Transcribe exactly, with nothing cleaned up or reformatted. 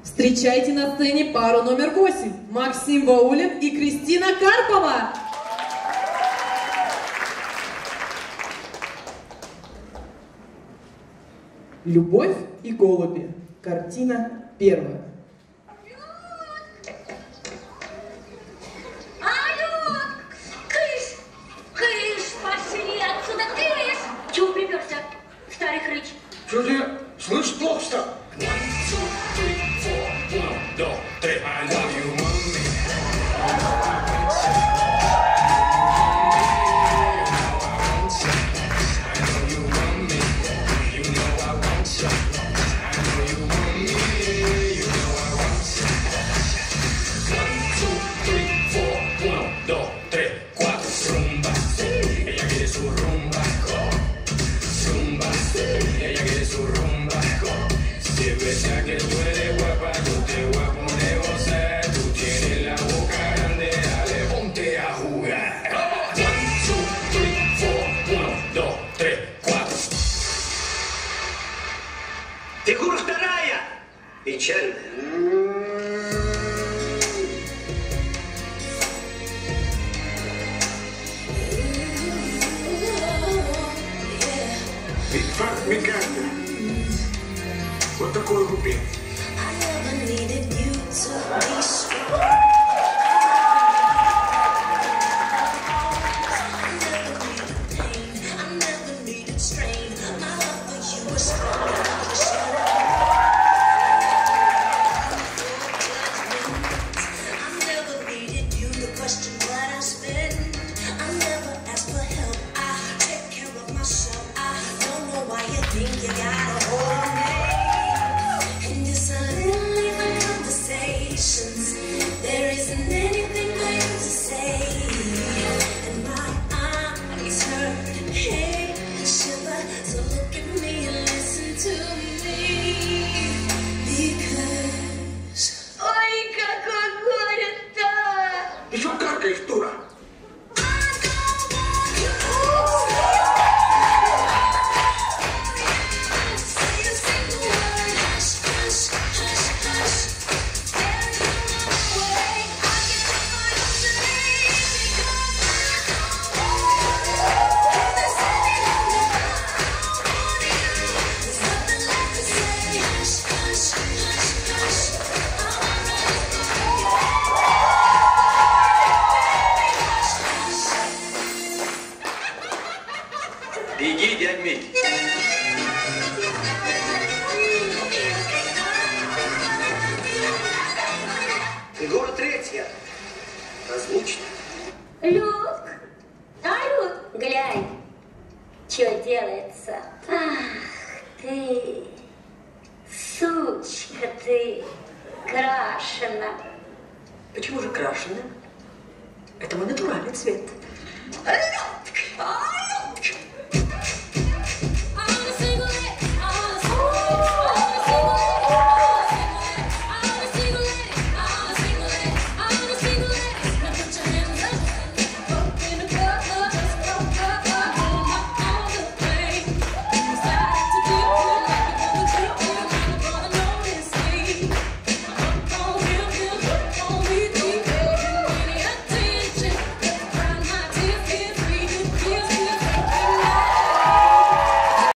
Встречайте на сцене пару номер восемь. Максим Ваулин и Кристина Карпова. «Любовь и голуби». Картина первая. Алло! Кыш! Кыш! Пошли отсюда, кыш! Чего приперся, старый хрыч? Что ты слышишь плохо стал? Фигура вторая. Печальная. Факт Миканда. Вот такой рубин. Еще каркаешь, дура. Беги, дядь Мить. Фигура третья. Разлучно. Люк! А, Люк, глянь, что делается. Ах ты, сучка ты, крашена. Почему же крашеная? Это мой натуральный цвет. Люк!